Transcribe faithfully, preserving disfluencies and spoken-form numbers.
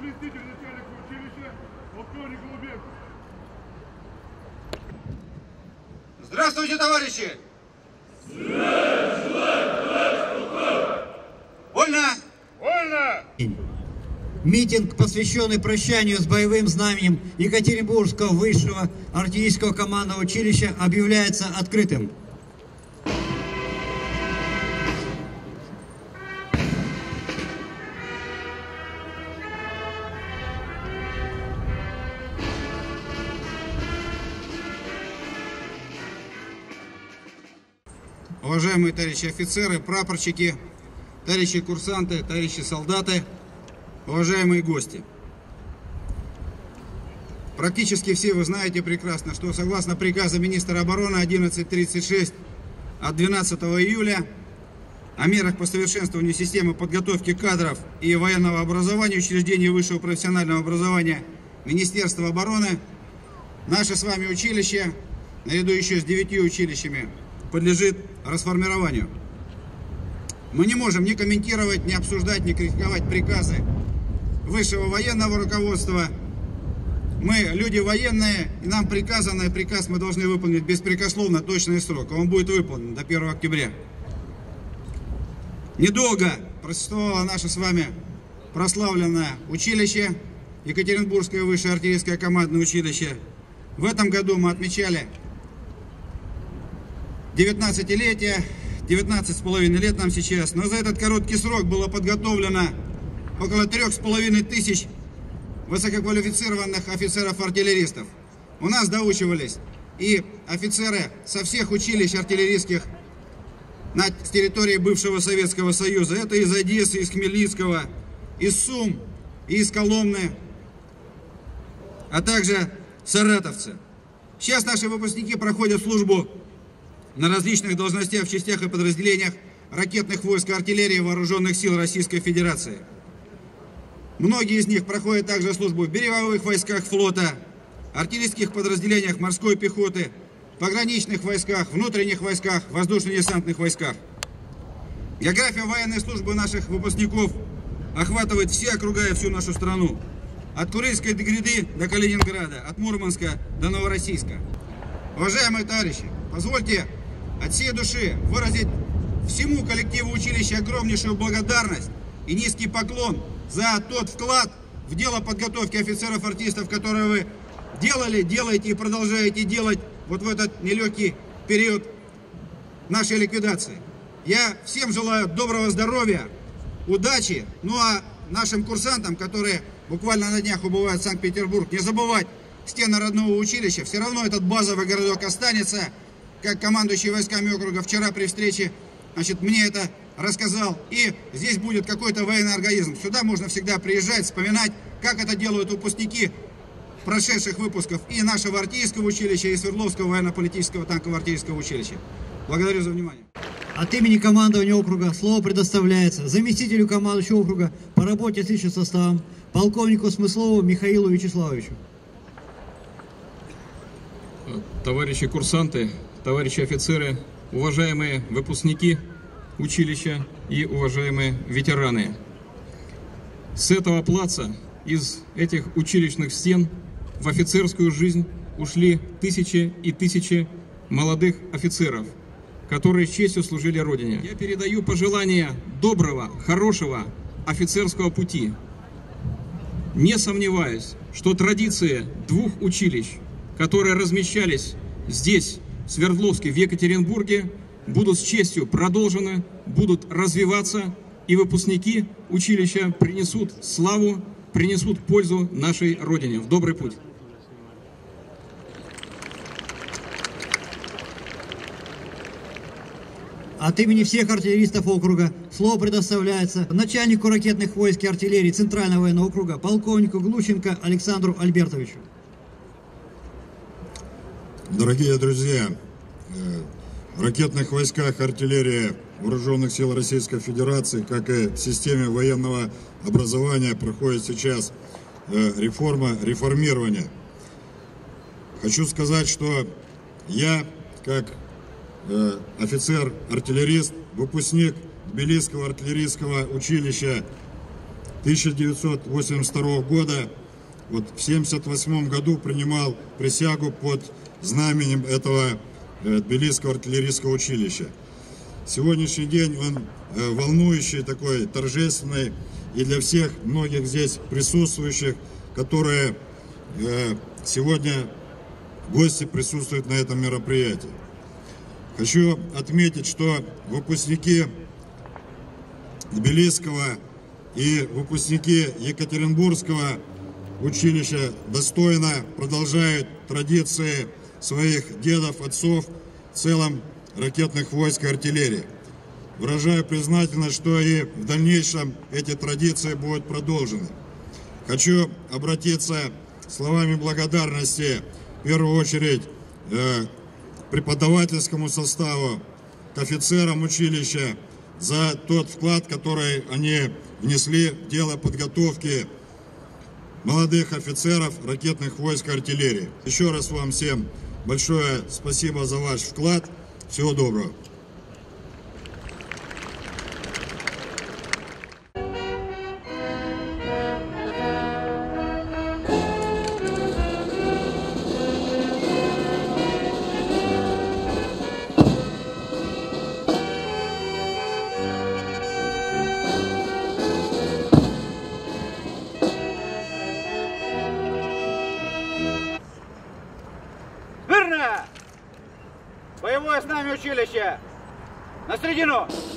заместитель начальника училища, полковник Голубенко. Здравствуйте, товарищи! Вольно! Вольно! Митинг, посвященный прощанию с боевым знаменем Екатеринбургского высшего артиллерийского командного училища, объявляется открытым. Уважаемые товарищи офицеры, прапорщики, товарищи курсанты, товарищи солдаты, уважаемые гости. Практически все вы знаете прекрасно, что согласно приказу министра обороны одиннадцать тридцать шесть от двенадцатого июля о мерах по совершенствованию системы подготовки кадров и военного образования учреждений высшего профессионального образования Министерства обороны, наше с вами училище, наряду еще с девятью училищами, подлежит расформированию. Мы не можем ни комментировать, ни обсуждать, ни критиковать приказы высшего военного руководства. Мы люди военные, и нам приказано, приказ мы должны выполнить беспрекословно, точный срок. Он будет выполнен до первого октября. Недолго просуществовало наше с вами прославленное училище, Екатеринбургское высшее артиллерийское командное училище. В этом году мы отмечали девятнадцатилетие, девятнадцать с половиной лет нам сейчас, но за этот короткий срок было подготовлено около трех с половиной тысяч высококвалифицированных офицеров-артиллеристов. У нас доучивались и офицеры со всех училищ артиллерийских на территории бывшего Советского Союза. Это из Одессы, из Хмельницкого, из Сум, из Коломны, а также саратовцы. Сейчас наши выпускники проходят службу на различных должностях в частях и подразделениях ракетных войск и артиллерии Вооруженных сил Российской Федерации. Многие из них проходят также службу в береговых войсках флота, артиллерийских подразделениях морской пехоты, пограничных войсках, внутренних войсках, воздушно-десантных войсках. География военной службы наших выпускников охватывает все округа и всю нашу страну. От Курильской гряды до Калининграда, от Мурманска до Новороссийска. Уважаемые товарищи, позвольте от всей души выразить всему коллективу училища огромнейшую благодарность и низкий поклон за тот вклад в дело подготовки офицеров-артистов, которые вы делали, делаете и продолжаете делать вот в этот нелегкий период нашей ликвидации. Я всем желаю доброго здоровья, удачи, ну а нашим курсантам, которые буквально на днях убывают в Санкт-Петербург, не забывать стены родного училища. Все равно этот базовый городок останется, как командующий войсками округа вчера при встрече, значит, мне это рассказал. И здесь будет какой-то военный организм. Сюда можно всегда приезжать, вспоминать, как это делают выпускники прошедших выпусков и нашего артиллерийского училища, и Свердловского военно-политического танкового артиллерийского училища. Благодарю за внимание. От имени командования округа слово предоставляется заместителю командующего округа по работе с личным составом, полковнику Смыслову Михаилу Вячеславовичу. Товарищи курсанты, товарищи офицеры, уважаемые выпускники училища и уважаемые ветераны. С этого плаца, из этих училищных стен, в офицерскую жизнь ушли тысячи и тысячи молодых офицеров, которые с честью служили Родине. Я передаю пожелания доброго, хорошего офицерского пути. Не сомневаюсь, что традиции двух училищ, которые размещались здесь, в Свердловске, в Екатеринбурге, будут с честью продолжены, будут развиваться, и выпускники училища принесут славу, принесут пользу нашей Родине. В добрый путь! От имени всех артиллеристов округа слово предоставляется начальнику ракетных войск и артиллерии Центрального военного округа, полковнику Глущенко Александру Альбертовичу. Дорогие друзья, в ракетных войсках артиллерии Вооруженных сил Российской Федерации, как и в системе военного образования, проходит сейчас реформа, реформирование. Хочу сказать, что я, как офицер-артиллерист, выпускник Тбилисского артиллерийского училища, тысяча девятьсот восемьдесят второго года, вот в семьдесят восьмом году принимал присягу под знаменем этого Тбилисского артиллерийского училища. Сегодняшний день он волнующий, такой торжественный, и для всех многих здесь присутствующих, которые сегодня гости присутствуют на этом мероприятии. Хочу отметить, что выпускники Тбилисского и выпускники Екатеринбургского училища достойно продолжают традиции своих дедов, отцов в целом ракетных войск и артиллерии. Выражаю признательность, что и в дальнейшем эти традиции будут продолжены. Хочу обратиться словами благодарности в первую очередь э, преподавательскому составу, к офицерам училища за тот вклад, который они внесли в дело подготовки молодых офицеров ракетных войск и артиллерии. Еще раз вам всем большое спасибо за ваш вклад. Всего доброго. Смирно! Боевое знамя училища! На середину!